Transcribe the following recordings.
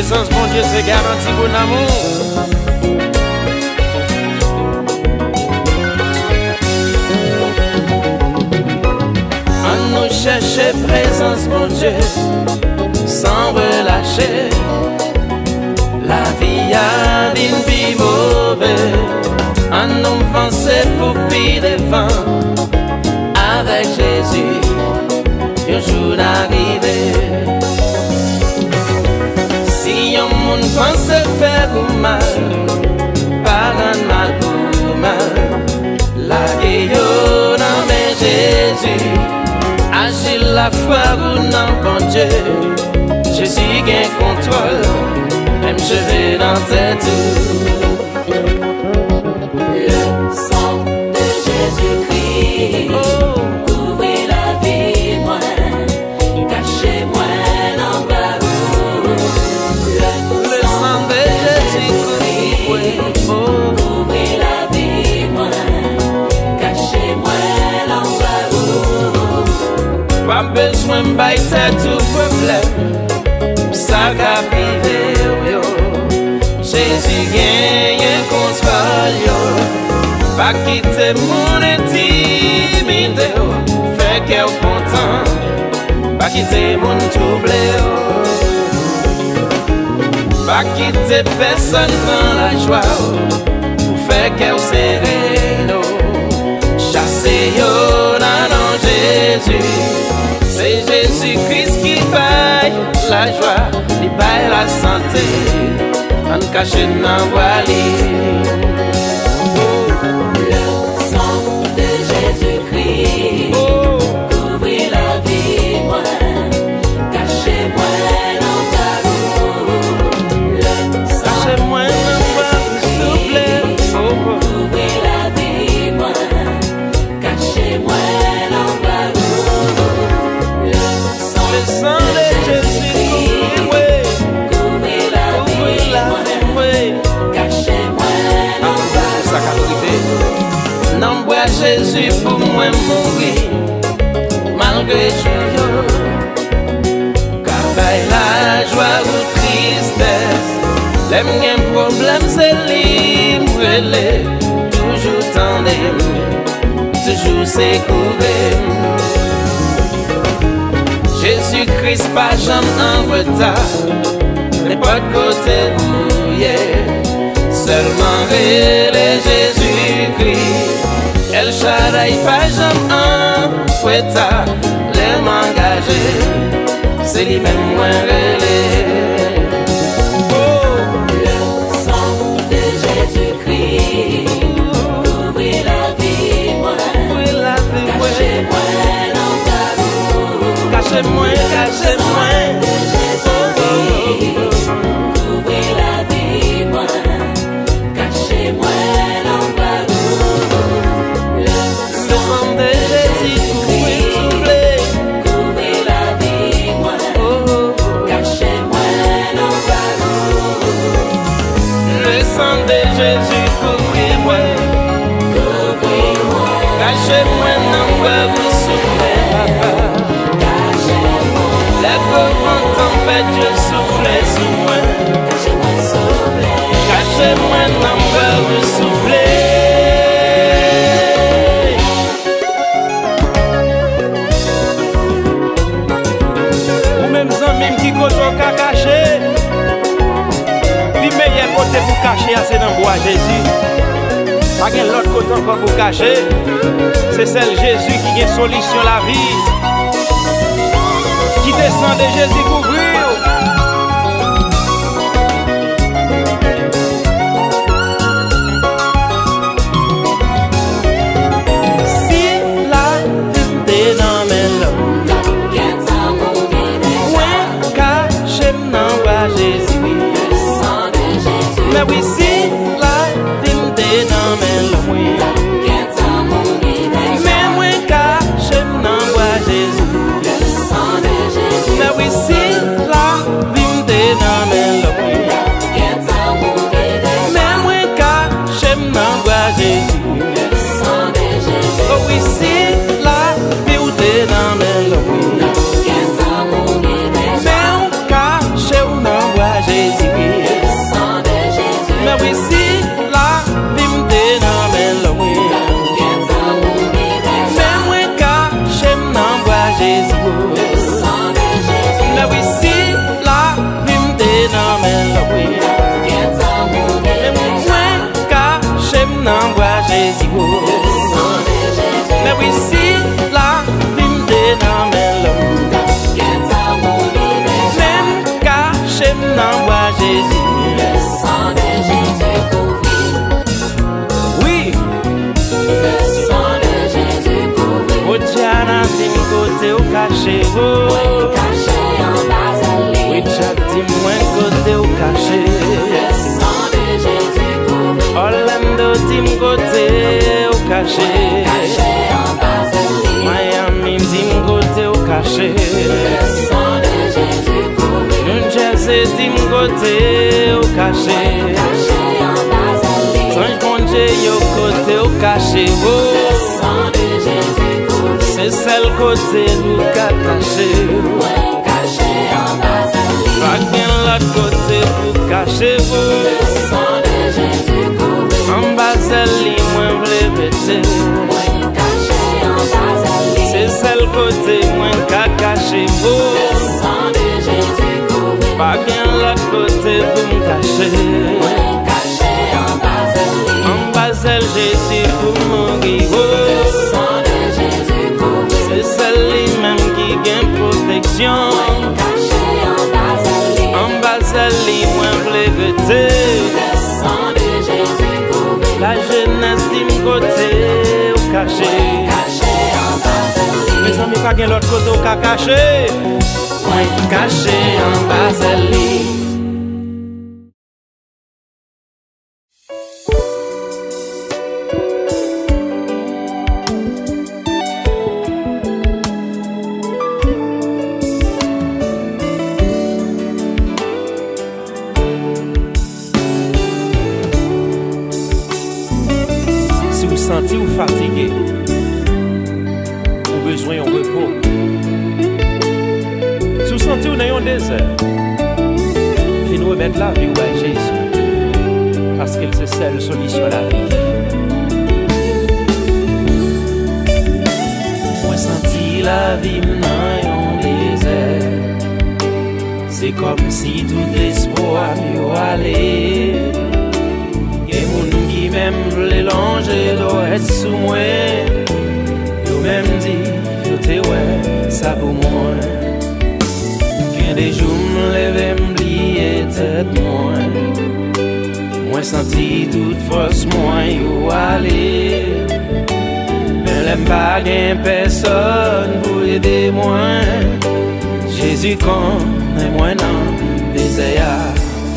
présence, mon Dieu, c'est garanti pour l'amour. On nous cherche présence, mon Dieu, sans relâcher. La vie a une vie mauvaise. On nous avance pour pire devant. Avec Jésus, un jour arrivé. Si un monde pense faire ou mal, parle mal pour mal. La gueule dans mes Jésus, agit la foi ou non, bon Dieu. Jésus gagne contrôle, même je vais dans tes tours. Le sang de Jésus-Christ. Oh. Pas besoin de bailler tout problème, ça va priver yo. Jésus gagne contrôle, pas quitter mon intimité, fait qu'elle content, pas quitter mon troublé, pas quitter personne dans la joie, fait qu'elle sereno, chasser yo dans Jésus. C'est Jésus-Christ qui paye la joie, il paye la santé, en cachant dans le sang de Jésus-Christ, couvrir la vie, moi, cachez-moi dans ta roue. Cachez-moi dans ta roue, s'il vous plaît. Couvrir la vie, moi, cachez-moi dans ta roue. Le sang de Jésus, couvrir la vie, moi, cachez-moi dans ta roue. Ça qu'a non, bois Jésus pour moi mourir, malgré tout, car la joie ou tristesse, les mêmes problèmes c'est libre, toujours tandem, toujours c'est couvert. Jésus-Christ pas jamais en retard, n'est pas de côté brouillé, seulement les Jésus-Christ. El Shaddai pas jamais en retard, les m'engager, c'est lui-même moins relais. Le sang de Jésus-Christ, couvrir la vie, moi, cachez-moi dans ta roue. Cachez-moi, cachez-moi, Jésus-Christ, couvrir la vie, moi, cachez-moi dans ta roue. Le sang de Jésus, couvrir la vie, moi, cachez-moi dans ta roue. Le sang de Jésus, couvrir-moi, cachez-moi dans ta roue, papa. La pauvre tempête, je soufflais sous moi. Cachez-moi dans le souffler. Ou même amis qui côté qu'à cacher. Puis meilleur côté pour cacher, c'est dans le bois Jésus. Pas qu'il y a l'autre côté encore pour cacher. C'est celle Jésus qui a solution la vie. Qui descend de Jésus couvrir. Si la vie dans mes lots, ouais, caché dans bras Jésus. Mais oui, si la vie dans mes lots, mais moi caché dans bras Jésus. Mais oui, si la non bois Jésus. Le sang de Jésus couvrit. Oui. Le sang de Jésus couvrit. Au Diana, tim côté au caché. Moi caché en Basalie. Oui, Jack, tim moins côté au caché. Le sang de Jésus couvrit. Orlando, tim côté au caché. Caché en Basalie. Miami, tim côté au caché. Le sang de Jésus couvrit. New Jersey, tim côté au caché. Caché en Basalie. Sanj Bonje, yo côté au caché. Le sang de Jésus couvrit. C'est celle côté nous qu'a caché. Moi caché en Basalie. Pas bien l'autre côté pour cacher vous. Le sang de Jésus couvrit. En Basalie, moi v'lais péter. Moi caché en Basalie. C'est celle côté moi qu'a caché vous. Le sang de Jésus couvrit. Pas bien l'autre côté pour me cacher. Moi caché en Basalie. En Basel, Jésus pour mourir. Le sang de Jésus couvrit. C'est celle-là qui gagne protection. Moi caché en Basalie. En Basalie, moi v'lais péter. Le sang de Jésus couvrit. La jeunesse dit côté au caché. Caché en Basalie. Mes amis, pas bien l'autre côté au caché. Moi caché en Basalie. Si vous sentez ou fatigué, ou besoin de repos, si vous sentez ou dans un désert, venez remettre la vie à Jésus, parce qu'il c'est seule solution à la vie. Moi senti la vie dans un désert, c'est comme si tout l'espoir m'y allait. Qui même les longer doit être sous moi. Yo même dit, yo te ouais, ça pour moi. Qu'un des jours m'lève m'blier tête moi. Moi senti toute force moi yo aller. Mais l'aime pas gain personne pour aider moi. Jésus connaît moi non désert.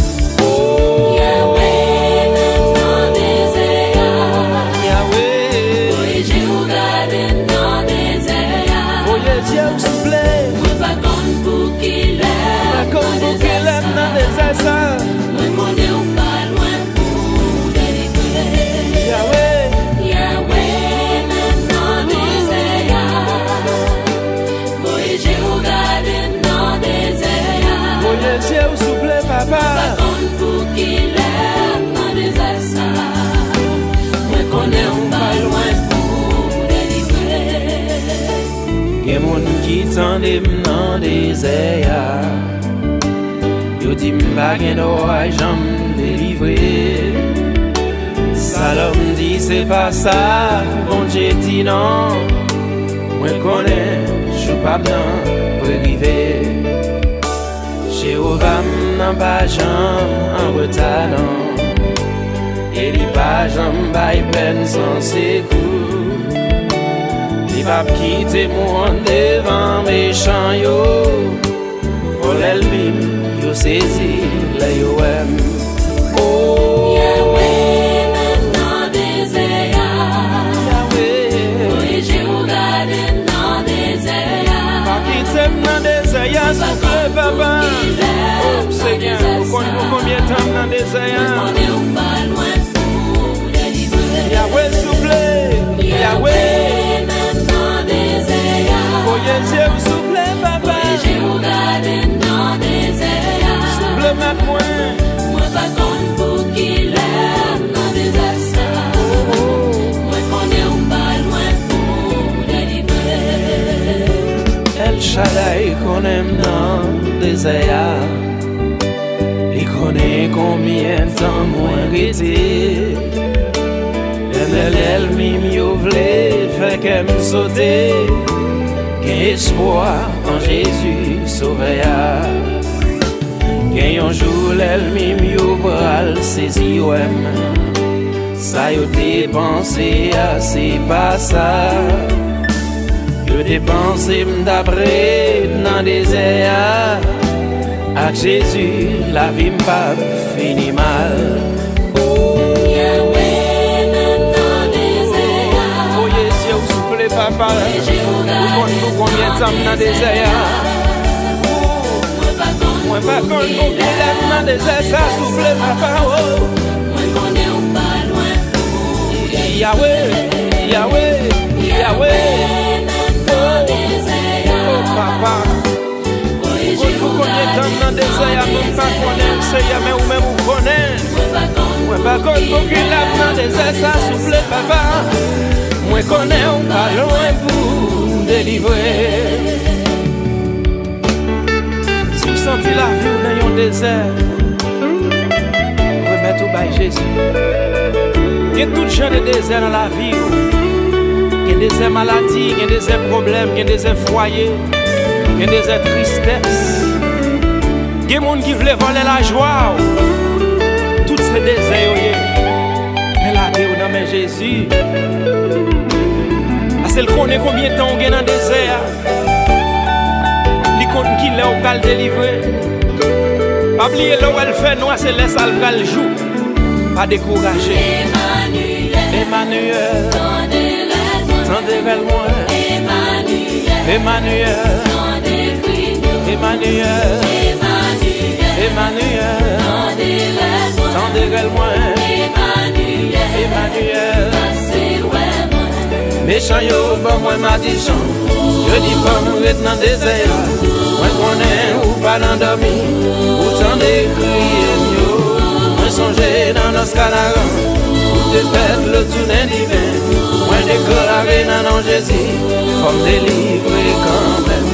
Qui tendait dans des airs, yo dit m'pa gen droit j'en délivrer. Ça l'homme dit c'est pas ça, bon Dieu dit non. Moi connais, je pas bien pour arriver. Jéhovah n'a pas jamais en retard non. Et il pas jamais bail peine sans ses coups. Il va quitter mon devant méchant yo. Pour l'elbim, yo saisi la yo aime. Oh Yahweh, maintenant désert. Yahweh, oui j'ai regardé dans désert. pas quitter dans désert, s'il te plaît papa. Oh Seigneur, vous connaissez combien de temps dans désert? On est pas loin pour délivrer. Yahweh, s'il te plaît. Yahweh. Dieu vous souffle papa. J'ai regardé dans des airs. Souffle ma poing. Moi pas contre pour qu'il aime dans des assassins. Moi connais un pas loin pour délivrer. El Shaddai qu'on aime dans des airs. Il connaît combien de temps moins arrêté. Elle mime yo vle fait qu'elle me sauter. Espoir en Jésus sauveur. Gen yon jour l'elmim yo pral sezi yo em. Sa yo te pense a se pa sa. Yo te pense m'dapre nan désert. Ak Jésus la vie m'pa fini mal. Papa, nous combien de temps dans le désert? Moi, pas qu'on nous lève dans le désert, ça souffle, papa. Yahweh, Yahweh, Yahweh. Oh, papa. Nous combien de temps dans le désert, nous pas connaître, Seigneur, mais vous-même vous connaissez. Moi, pas qu'on nous lève dans le désert, ça souffle, papa. Moi connais on pas loin pour délivrer. Si vous sentez la vie dans un désert, remettez tout by Jésus. Il y a tout genre de désert dans la vie. Il y a des désert maladie, il y a des désert problèmes, il y a des désert foyer, il y a des désert tristesse. Il y a des gens qui veulent voler la joie. Tous ces déserts, mais la vie dans mes Jésus. C'est le connaît combien de temps on est dans le désert. Il connaît qui l'a au cal délivré. Pas oublier là où elle fait noir, c'est laisse al le jour. Pas décourager. Emmanuel, tendez-le moi. Emmanuel, Emmanuel, Emmanuel, tendez-le moi. Emmanuel. Méchant yo, bon moi ma dijon. Je dis pas mourir dans le désert. Moi connais ou pas l'endormi. Autant d'écrire yo. Moi songer dans nos canaran. Ou te faire le tourner divin. Moi déclarer dans nom Jésus. Faut me délivrer quand même.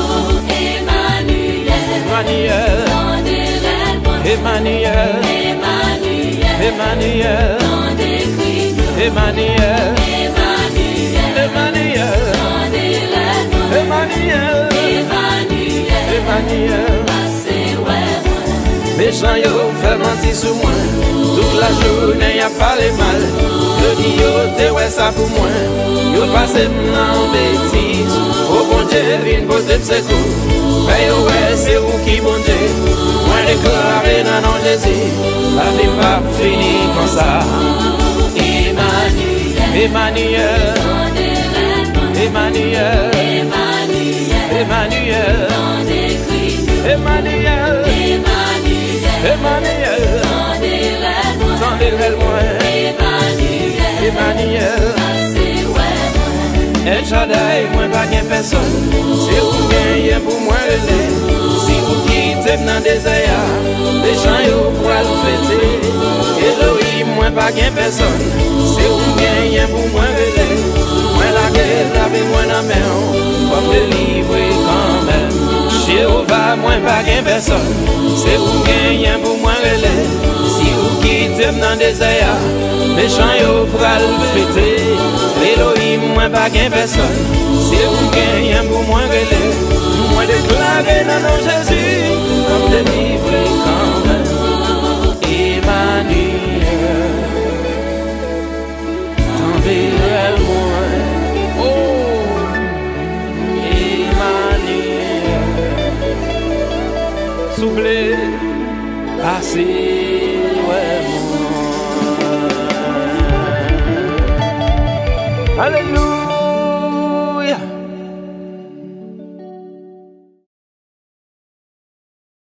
Emmanuel, Emmanuel, Emmanuel, Emmanuel. Emmanuel, Emmanuel, Emmanuel. Méchant yo fait mentir sur moi. Toute la journée y'a parlé mal. Je dis yo te ouais ça pour moi. Yo passe en bêtise. Oh bon Dieu vine pour te secours. Mais yo ouais c'est vous qui bon Dieu. Moi déclaré dans nom Jésus. La vie pas fini comme ça. Emmanuel, Emmanuel. Emmanuel, Emmanuel, Emmanuel, Emmanuel, tendez-le moi. Emmanuel, El Shaddai, moi pas gain personne. C'est vous gagnez pour moi relais. Si vous quittez dans le désert, les gens yo pour le fêter. Elohim, moi pas gain personne. C'est vous gagnez pour moi relais. Moi la guerre avec moi dans mes mains, pour me délivrer quand même. Jéhovah, moi pas gain personne. C'est vous gagnez pour moi relais. Si vous quittez dans le désert, les gens yo pour le fêter. Elohim, moi pas gain personne. C'est vous gagnez pour moi relais. Moi déclarer dans nom Jésus, pour me délivrer quand même. Emmanuel, tendez-le moi. Soufflez, passez, ouais, moi. Alléluia.